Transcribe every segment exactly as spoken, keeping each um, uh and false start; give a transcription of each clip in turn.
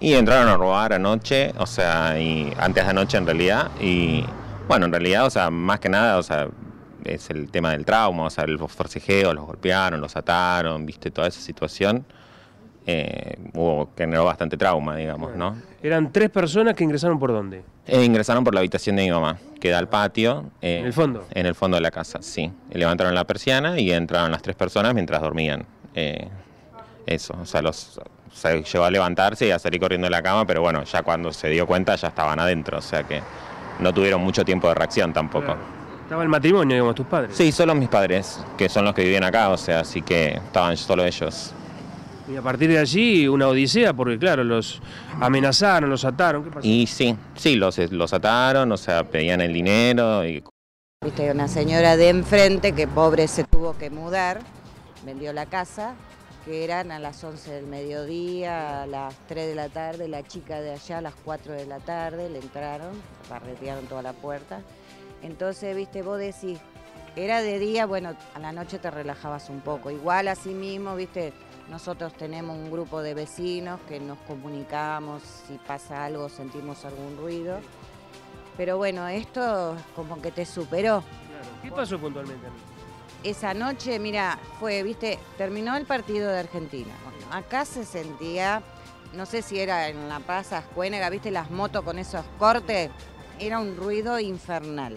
Y entraron a robar anoche, o sea, y antes de anoche en realidad, y bueno, en realidad, o sea, más que nada, o sea, es el tema del trauma, o sea, los forcejeos, los golpearon, los ataron, viste, toda esa situación, eh, hubo, generó bastante trauma, digamos, ¿no? Eran tres personas que ingresaron ¿por dónde? Eh, ingresaron por la habitación de mi mamá, que da al patio. Eh, ¿En el fondo? En el fondo de la casa, sí. Levantaron la persiana y entraron las tres personas mientras dormían. Eh, eso, o sea, los, se llegó a levantarse y a salir corriendo de la cama, pero bueno, ya cuando se dio cuenta ya estaban adentro, o sea que no tuvieron mucho tiempo de reacción tampoco. Claro. ¿Estaba el matrimonio, digamos, tus padres? Sí, solo mis padres, que son los que vivían acá, o sea, así que estaban solo ellos. Y a partir de allí una odisea, porque claro, los amenazaron, los ataron, ¿qué pasó? Y sí, sí, los, los ataron, o sea, pedían el dinero. Y... Viste, una señora de enfrente que pobre se tuvo que mudar, vendió la casa, que eran a las once del mediodía, a las tres de la tarde, la chica de allá a las cuatro de la tarde, le entraron, barretearon toda la puerta. Entonces, viste, vos decís, era de día, bueno, a la noche te relajabas un poco. Igual así mismo, viste, nosotros tenemos un grupo de vecinos que nos comunicamos, si pasa algo, sentimos algún ruido. Pero bueno, esto como que te superó. Claro. ¿Qué pasó puntualmente? Esa noche, mira, fue, viste, terminó el partido de Argentina. Bueno, acá se sentía, no sé si era en La Paz, Ascuénaga, viste las motos con esos cortes, era un ruido infernal.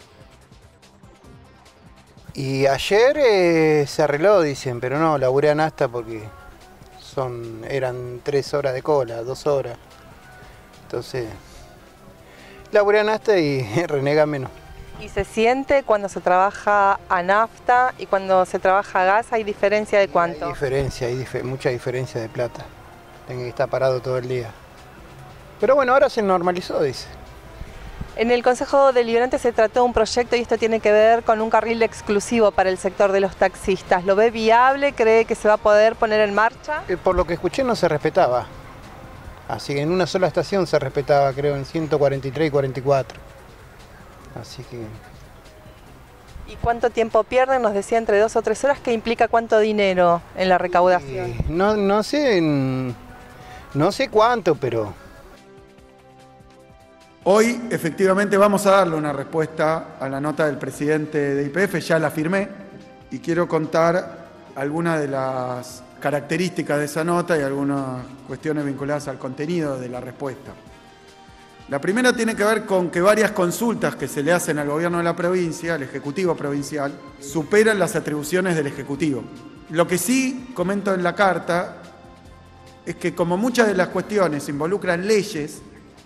Y ayer eh, se arregló, dicen, pero no, laburé a Nasta porque son, eran tres horas de cola, dos horas. Entonces, laburé a Nasta y renega menos. ¿Y se siente cuando se trabaja a nafta y cuando se trabaja a gas? ¿Hay diferencia de cuánto? Hay diferencia, hay dif- mucha diferencia de plata. Tengo que estar parado todo el día. Pero bueno, ahora se normalizó, dice. En el Consejo Deliberante se trató un proyecto y esto tiene que ver con un carril exclusivo para el sector de los taxistas. ¿Lo ve viable? ¿Cree que se va a poder poner en marcha? Eh, por lo que escuché no se respetaba. Así que en una sola estación se respetaba, creo, en ciento cuarenta y tres y cuarenta y cuatro. Así que... ¿Y cuánto tiempo pierden? Nos decía entre dos o tres horas. ¿Qué implica cuánto dinero en la recaudación? Eh, no, no sé, no sé cuánto, pero... Hoy, efectivamente, vamos a darle una respuesta a la nota del presidente de Y P F, ya la firmé, y quiero contar algunas de las características de esa nota y algunas cuestiones vinculadas al contenido de la respuesta. La primera tiene que ver con que varias consultas que se le hacen al gobierno de la provincia, al Ejecutivo Provincial, superan las atribuciones del Ejecutivo. Lo que sí comento en la carta es que como muchas de las cuestiones involucran leyes,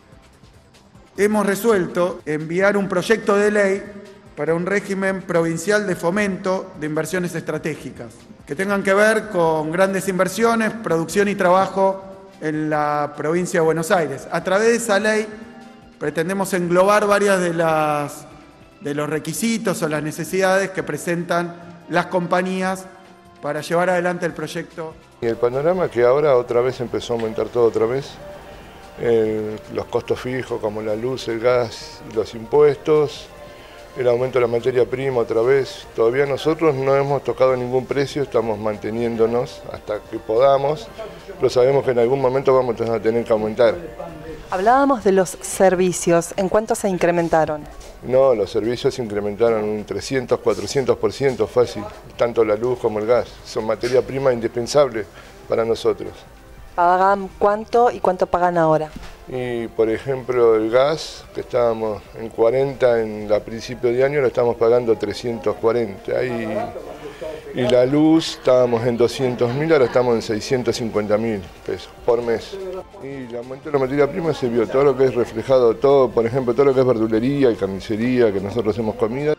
hemos resuelto enviar un proyecto de ley para un régimen provincial de fomento de inversiones estratégicas, que tengan que ver con grandes inversiones, producción y trabajo en la provincia de Buenos Aires. A través de esa ley pretendemos englobar varias de, las, de los requisitos o las necesidades que presentan las compañías para llevar adelante el proyecto. Y el panorama que ahora otra vez empezó a aumentar todo otra vez. Eh, los costos fijos como la luz, el gas y los impuestos, el aumento de la materia prima otra vez. Todavía nosotros no hemos tocado ningún precio, estamos manteniéndonos hasta que podamos, pero sabemos que en algún momento vamos a tener que aumentar. Hablábamos de los servicios, ¿en cuánto se incrementaron? No, los servicios se incrementaron un trescientos, cuatrocientos por ciento fácil, tanto la luz como el gas, son materia prima indispensable para nosotros. ¿Pagan cuánto y cuánto pagan ahora? Y por ejemplo el gas, que estábamos en cuarenta en a principio de año, lo estamos pagando trescientos cuarenta. Y, y la luz estábamos en doscientos mil, ahora estamos en seiscientos cincuenta mil pesos por mes. Y el aumento de la materia prima se vio, todo lo que es reflejado, todo, por ejemplo, todo lo que es verdulería y carnicería, que nosotros hacemos comida.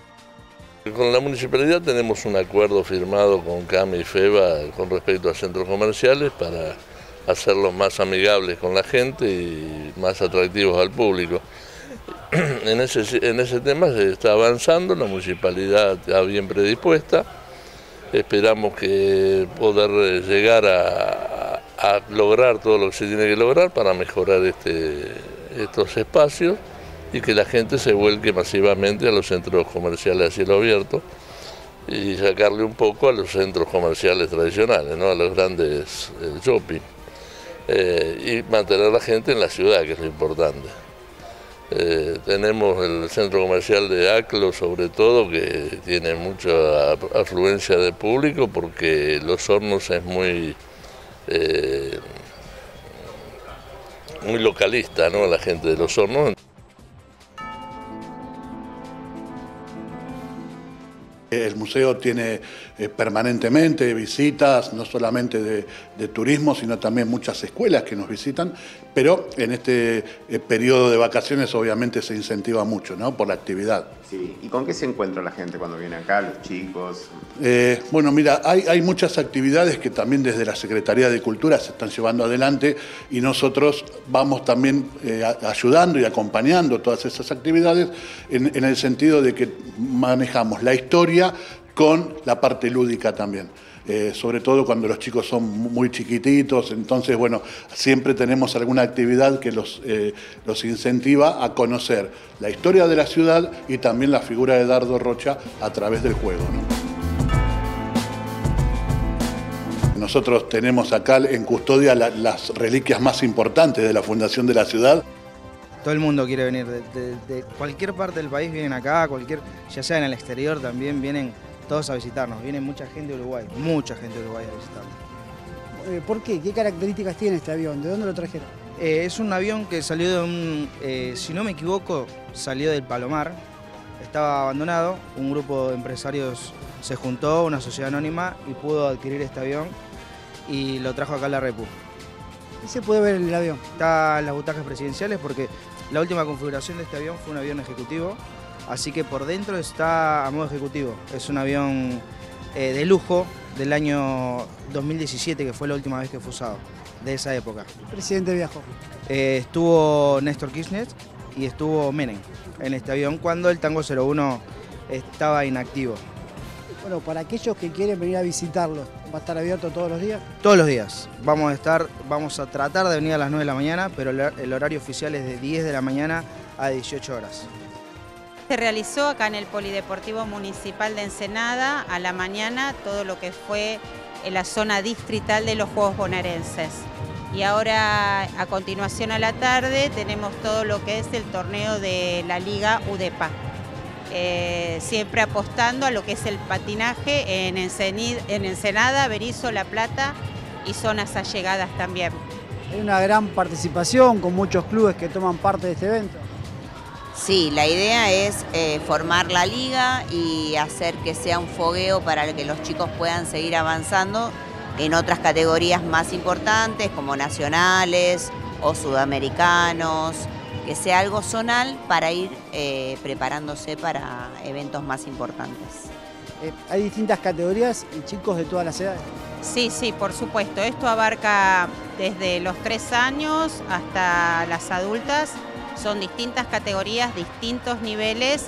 Con la municipalidad tenemos un acuerdo firmado con CAME y FEBA con respecto a centros comerciales para hacerlos más amigables con la gente y más atractivos al público. En ese, en ese tema se está avanzando, la municipalidad está bien predispuesta, esperamos que poder llegar a, a lograr todo lo que se tiene que lograr para mejorar este, estos espacios y que la gente se vuelque masivamente a los centros comerciales a cielo abierto y sacarle un poco a los centros comerciales tradicionales, ¿no? A los grandes eh, shopping. eh, y mantener a la gente en la ciudad, que es lo importante. Eh, tenemos el centro comercial de Aclo, sobre todo, que tiene mucha afluencia de público porque Los Hornos es muy, eh, muy localista, ¿no? La gente de Los Hornos. El museo tiene eh, permanentemente visitas, no solamente de, de turismo, sino también muchas escuelas que nos visitan, pero en este eh, periodo de vacaciones obviamente se incentiva mucho, ¿no? Por la actividad. Sí. ¿Y con qué se encuentra la gente cuando viene acá, los chicos? Eh, bueno, mira, hay, hay muchas actividades que también desde la Secretaría de Cultura se están llevando adelante y nosotros vamos también eh, ayudando y acompañando todas esas actividades en, en el sentido de que manejamos la historia con la parte lúdica también. Eh, sobre todo cuando los chicos son muy chiquititos, entonces, bueno, siempre tenemos alguna actividad que los, eh, los incentiva a conocer la historia de la ciudad y también la figura de Dardo Rocha a través del juego, ¿no? Nosotros tenemos acá en custodia la, las reliquias más importantes de la fundación de la ciudad. Todo el mundo quiere venir, de, de, de cualquier parte del país vienen acá, cualquier, ya sea en el exterior también vienen todos a visitarnos, viene mucha gente de Uruguay, mucha gente de Uruguay a visitarnos. ¿Por qué? ¿Qué características tiene este avión? ¿De dónde lo trajeron? Eh, es un avión que salió de un, eh, si no me equivoco, salió del Palomar, estaba abandonado, un grupo de empresarios se juntó, una sociedad anónima, y pudo adquirir este avión y lo trajo acá a la Repu. ¿Qué se puede ver en el avión? Está en las butacas presidenciales porque la última configuración de este avión fue un avión ejecutivo. Así que por dentro está a modo ejecutivo. Es un avión eh, de lujo del año dos mil diecisiete, que fue la última vez que fue usado, de esa época. ¿El presidente viajó? Eh, estuvo Néstor Kirchner y estuvo Menem en este avión cuando el Tango cero uno estaba inactivo. Bueno, para aquellos que quieren venir a visitarlo, ¿va a estar abierto todos los días? Todos los días. Vamos a estar, vamos a tratar de venir a las nueve de la mañana, pero el horario oficial es de diez de la mañana a dieciocho horas. Se realizó acá en el Polideportivo Municipal de Ensenada a la mañana todo lo que fue en la zona distrital de los Juegos Bonaerenses. Y ahora a continuación a la tarde tenemos todo lo que es el torneo de la Liga UDEPA. Eh, siempre apostando a lo que es el patinaje en, Ensenid, en Ensenada, Berisso, La Plata y zonas allegadas también. Hay una gran participación con muchos clubes que toman parte de este evento. Sí, la idea es eh, formar la liga y hacer que sea un fogueo para que los chicos puedan seguir avanzando en otras categorías más importantes como nacionales o sudamericanos, que sea algo zonal para ir eh, preparándose para eventos más importantes. Eh, ¿Hay distintas categorías y chicos de todas las edades? Sí, sí, por supuesto. Esto abarca desde los tres años hasta las adultas. Son distintas categorías, distintos niveles.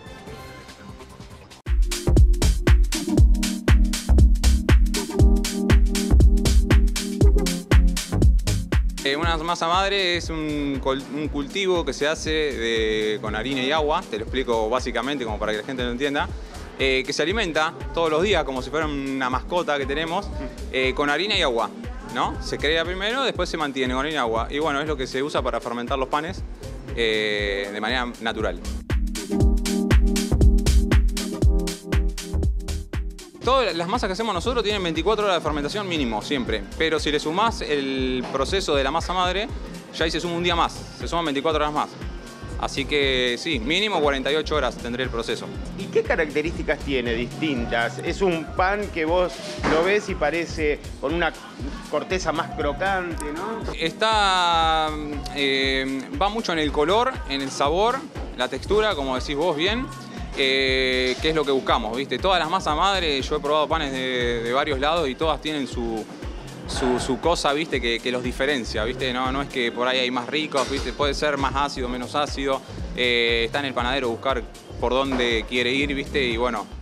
Una masa madre es un, un cultivo que se hace de, con harina y agua, te lo explico básicamente como para que la gente lo entienda, eh, que se alimenta todos los días como si fuera una mascota que tenemos, eh, con harina y agua, ¿no? Se crea primero, después se mantiene con harina y agua. Y bueno, es lo que se usa para fermentar los panes eh, de manera natural. Todas las masas que hacemos nosotros tienen veinticuatro horas de fermentación mínimo, siempre. Pero si le sumás el proceso de la masa madre, ya ahí se suma un día más, se suman veinticuatro horas más. Así que sí, mínimo cuarenta y ocho horas tendré el proceso. ¿Y qué características tiene distintas? Es un pan que vos lo ves y parece con una corteza más crocante, ¿no? Está, eh, va mucho en el color, en el sabor, la textura, como decís vos bien. Eh, ¿Qué es lo que buscamos? ¿Viste? Todas las masas madre, yo he probado panes de, de varios lados y todas tienen su, su, su cosa, ¿viste? Que, que los diferencia, ¿viste? No, no es que por ahí hay más ricos, ¿viste? Puede ser más ácido, menos ácido. Eh, está en el panadero buscar por dónde quiere ir, ¿viste? Y bueno,